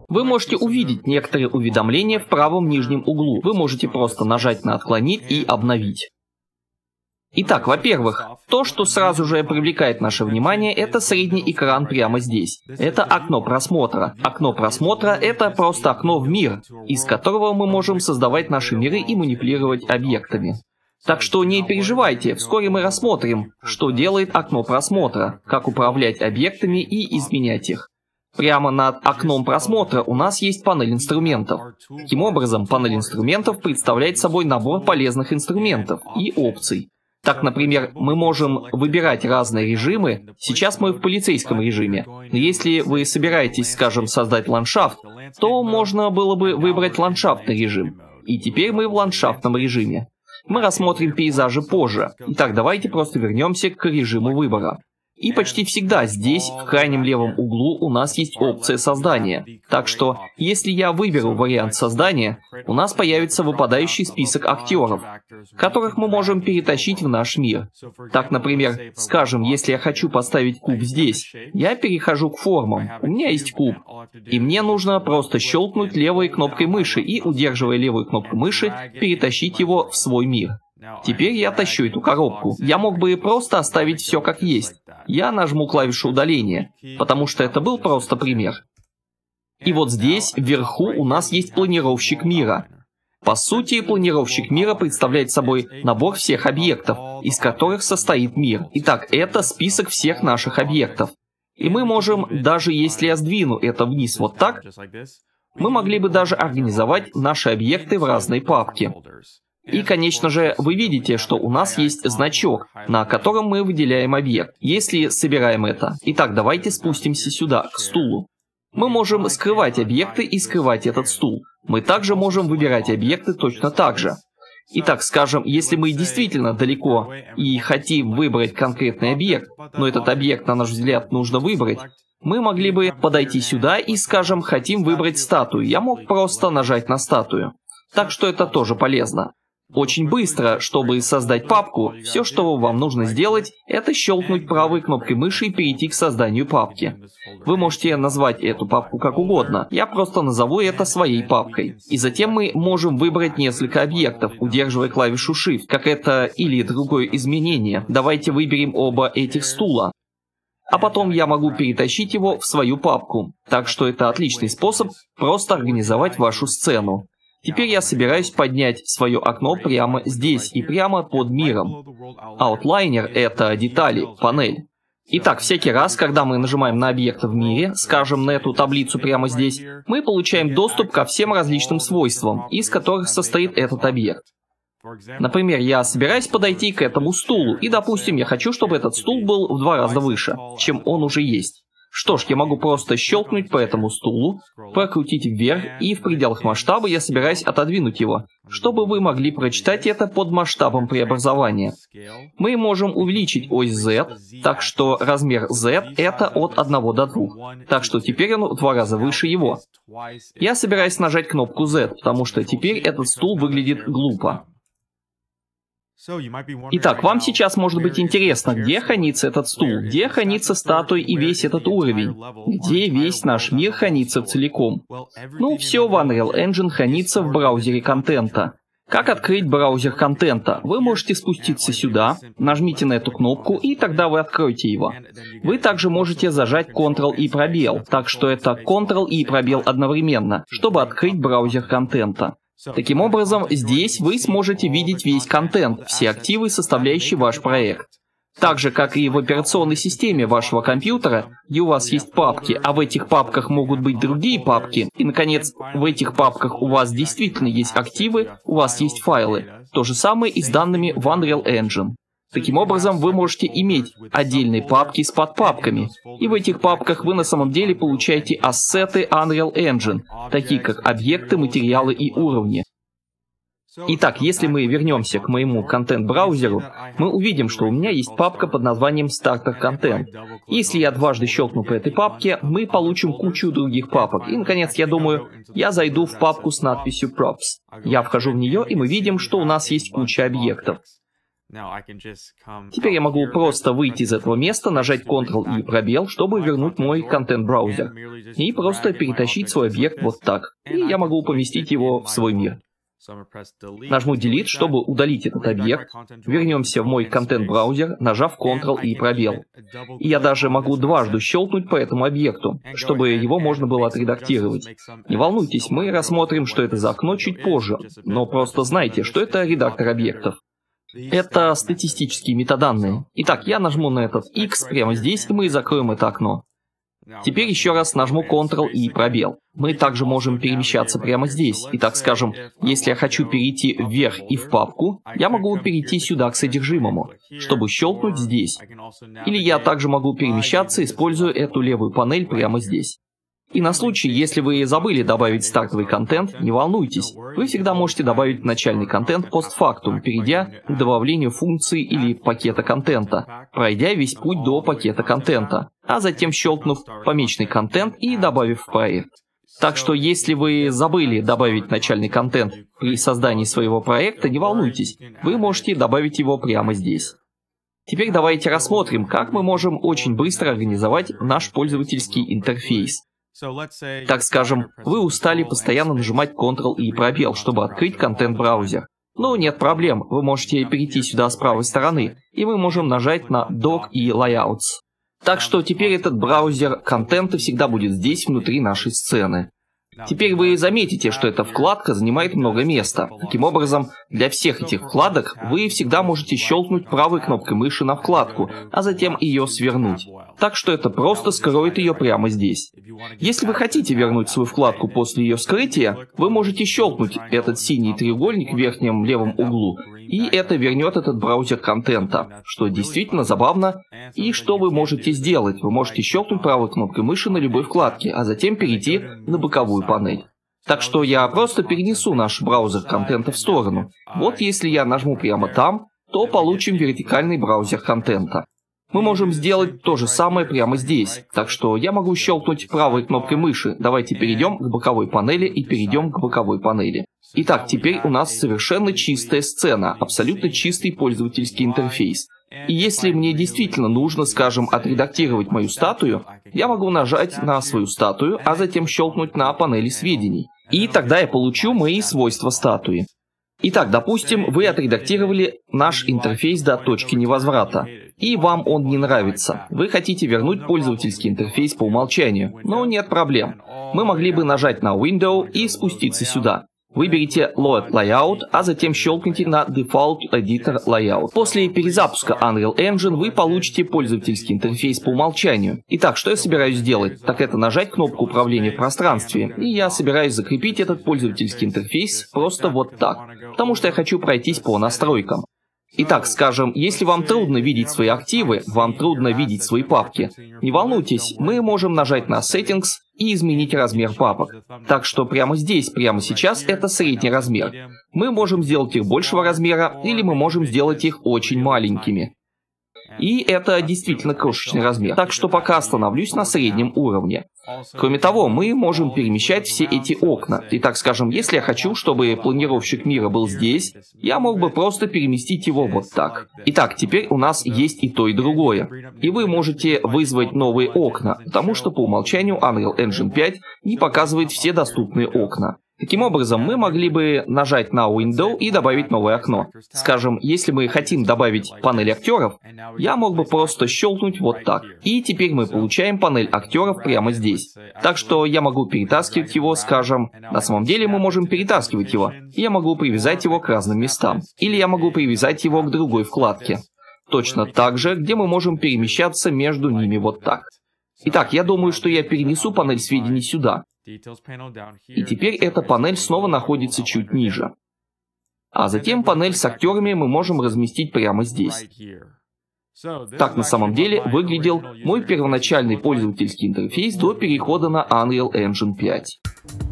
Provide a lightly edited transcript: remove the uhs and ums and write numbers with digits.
Вы можете увидеть некоторые уведомления в правом нижнем углу. Вы можете просто нажать на «Отклонить» и «Обновить». Итак, во-первых, то, что сразу же привлекает наше внимание, это средний экран прямо здесь. Это окно просмотра. Окно просмотра — это просто окно в мир, из которого мы можем создавать наши миры и манипулировать объектами. Так что не переживайте, вскоре мы рассмотрим, что делает окно просмотра, как управлять объектами и изменять их. Прямо над окном просмотра у нас есть панель инструментов. Таким образом, панель инструментов представляет собой набор полезных инструментов и опций. Так, например, мы можем выбирать разные режимы. Сейчас мы в полицейском режиме. Но если вы собираетесь, скажем, создать ландшафт, то можно было бы выбрать ландшафтный режим. И теперь мы в ландшафтном режиме. Мы рассмотрим пейзажи позже. Итак, давайте просто вернемся к режиму выбора. И почти всегда здесь, в крайнем левом углу, у нас есть опция создания. Так что, если я выберу вариант создания, у нас появится выпадающий список актеров, которых мы можем перетащить в наш мир. Так, например, скажем, если я хочу поставить куб здесь, я перехожу к формам. У меня есть куб. И мне нужно просто щелкнуть левой кнопкой мыши и, удерживая левую кнопку мыши, перетащить его в свой мир. Теперь я тащу эту коробку. Я мог бы просто оставить все как есть. Я нажму клавишу удаления, потому что это был просто пример. И вот здесь, вверху, у нас есть планировщик мира. По сути, планировщик мира представляет собой набор всех объектов, из которых состоит мир. Итак, это список всех наших объектов. И мы можем, даже если я сдвину это вниз вот так, мы могли бы даже организовать наши объекты в разные папки. И, конечно же, вы видите, что у нас есть значок, на котором мы выделяем объект, если собираем это. Итак, давайте спустимся сюда, к стулу. Мы можем скрывать объекты и скрывать этот стул. Мы также можем выбирать объекты точно так же. Итак, скажем, если мы действительно далеко и хотим выбрать конкретный объект, но этот объект, на наш взгляд, нужно выбрать, мы могли бы подойти сюда и, скажем, хотим выбрать статую. Я мог просто нажать на статую. Так что это тоже полезно. Очень быстро, чтобы создать папку, все, что вам нужно сделать, это щелкнуть правой кнопкой мыши и перейти к созданию папки. Вы можете назвать эту папку как угодно, я просто назову это своей папкой. И затем мы можем выбрать несколько объектов, удерживая клавишу Shift, как это или другое изменение. Давайте выберем оба этих стула. А потом я могу перетащить его в свою папку. Так что это отличный способ просто организовать вашу сцену. Теперь я собираюсь поднять свое окно прямо здесь и прямо под миром. Outliner — это детали, панель. Итак, всякий раз, когда мы нажимаем на объект в мире, скажем, на эту таблицу прямо здесь, мы получаем доступ ко всем различным свойствам, из которых состоит этот объект. Например, я собираюсь подойти к этому стулу, и, допустим, я хочу, чтобы этот стул был в 2 раза выше, чем он уже есть. Что ж, я могу просто щелкнуть по этому стулу, прокрутить вверх, и в пределах масштаба я собираюсь отодвинуть его, чтобы вы могли прочитать это под масштабом преобразования. Мы можем увеличить ось Z, так что размер Z это от 1 до 2, так что теперь он в 2 раза выше его. Я собираюсь нажать кнопку Z, потому что теперь этот стул выглядит глупо. Итак, вам сейчас может быть интересно, где хранится этот стул, где хранится статуя и весь этот уровень, где весь наш мир хранится целиком. Ну, все в Unreal Engine хранится в браузере контента. Как открыть браузер контента? Вы можете спуститься сюда, нажмите на эту кнопку, и тогда вы откроете его. Вы также можете зажать Ctrl и пробел, так что это Ctrl и пробел одновременно, чтобы открыть браузер контента. Таким образом, здесь вы сможете видеть весь контент, все активы, составляющие ваш проект. Так же, как и в операционной системе вашего компьютера, где у вас есть папки, а в этих папках могут быть другие папки, и, наконец, в этих папках у вас действительно есть активы, у вас есть файлы. То же самое и с данными в Unreal Engine. Таким образом, вы можете иметь отдельные папки с подпапками, и в этих папках вы на самом деле получаете ассеты Unreal Engine, такие как объекты, материалы и уровни. Итак, если мы вернемся к моему контент-браузеру, мы увидим, что у меня есть папка под названием Starter Content. Если я дважды щелкну по этой папке, мы получим кучу других папок. И, наконец, я думаю, я зайду в папку с надписью Props. Я вхожу в нее, и мы видим, что у нас есть куча объектов. Теперь я могу просто выйти из этого места, нажать Ctrl и пробел, чтобы вернуть мой контент-браузер. И просто перетащить свой объект вот так. И я могу поместить его в свой мир. Нажму Delete, чтобы удалить этот объект. Вернемся в мой контент-браузер, нажав Ctrl и пробел. И я даже могу дважды щелкнуть по этому объекту, чтобы его можно было отредактировать. Не волнуйтесь, мы рассмотрим, что это за окно чуть позже, но просто знайте, что это редактор объектов. Это статистические метаданные. Итак, я нажму на этот X прямо здесь, и мы закроем это окно. Теперь еще раз нажму Ctrl и пробел. Мы также можем перемещаться прямо здесь. Итак, скажем, если я хочу перейти вверх и в папку, я могу перейти сюда к содержимому, чтобы щелкнуть здесь. Или я также могу перемещаться, используя эту левую панель прямо здесь. И на случай, если вы забыли добавить стартовый контент, не волнуйтесь. Вы всегда можете добавить начальный контент постфактум, перейдя к добавлению функции или пакета контента, пройдя весь путь до пакета контента, а затем щелкнув помеченный контент и добавив в проект. Так что, если вы забыли добавить начальный контент при создании своего проекта, не волнуйтесь, вы можете добавить его прямо здесь. Теперь давайте рассмотрим, как мы можем очень быстро организовать наш пользовательский интерфейс. Так скажем, вы устали постоянно нажимать Ctrl и пробел, чтобы открыть контент-браузер. Но нет проблем, вы можете перейти сюда с правой стороны, и мы можем нажать на Dock и Layouts. Так что теперь этот браузер контента всегда будет здесь, внутри нашей сцены. Теперь вы заметите, что эта вкладка занимает много места. Таким образом, для всех этих вкладок вы всегда можете щелкнуть правой кнопкой мыши на вкладку, а затем ее свернуть. Так что это просто скроет ее прямо здесь. Если вы хотите вернуть свою вкладку после ее скрытия, вы можете щелкнуть этот синий треугольник в верхнем левом углу, и это вернет этот браузер контента, что действительно забавно. И что вы можете сделать? Вы можете щелкнуть правой кнопкой мыши на любой вкладке, а затем перейти на боковую панель. Так что я просто перенесу наш браузер контента в сторону. Вот если я нажму прямо там, то получим вертикальный браузер контента. Мы можем сделать то же самое прямо здесь. Так что я могу щелкнуть правой кнопкой мыши. Давайте перейдем к боковой панели и перейдем к боковой панели. Итак, теперь у нас совершенно чистая сцена, абсолютно чистый пользовательский интерфейс. И если мне действительно нужно, скажем, отредактировать мою статую, я могу нажать на свою статую, а затем щелкнуть на панели сведений. И тогда я получу мои свойства статуи. Итак, допустим, вы отредактировали наш интерфейс до точки невозврата, и вам он не нравится. Вы хотите вернуть пользовательский интерфейс по умолчанию, но нет проблем. Мы могли бы нажать на Window и спуститься сюда. Выберите Load Layout, а затем щелкните на Default Editor Layout. После перезапуска Unreal Engine вы получите пользовательский интерфейс по умолчанию. Итак, что я собираюсь сделать? Так это нажать кнопку управления в пространстве. И я собираюсь закрепить этот пользовательский интерфейс просто вот так. Потому что я хочу пройтись по настройкам. Итак, скажем, если вам трудно видеть свои активы, вам трудно видеть свои папки, не волнуйтесь, мы можем нажать на Settings и изменить размер папок. Так что прямо здесь, прямо сейчас, это средний размер. Мы можем сделать их большего размера, или мы можем сделать их очень маленькими. И это действительно крошечный размер. Так что пока остановлюсь на среднем уровне. Кроме того, мы можем перемещать все эти окна. Итак, скажем, если я хочу, чтобы планировщик мира был здесь, я мог бы просто переместить его вот так. Итак, теперь у нас есть и то, и другое. И вы можете вызвать новые окна, потому что по умолчанию Unreal Engine 5 не показывает все доступные окна. Таким образом, мы могли бы нажать на Window и добавить новое окно. Скажем, если мы хотим добавить панель актеров, я мог бы просто щелкнуть вот так. И теперь мы получаем панель актеров прямо здесь. Так что я могу перетаскивать его, скажем, на самом деле мы можем перетаскивать его. Я могу привязать его к разным местам. Или я могу привязать его к другой вкладке. Точно так же, где мы можем перемещаться между ними вот так. Итак, я думаю, что я перенесу панель сведений сюда. И теперь эта панель снова находится чуть ниже. А затем панель с актерами мы можем разместить прямо здесь. Так на самом деле выглядел мой первоначальный пользовательский интерфейс до перехода на Unreal Engine 5.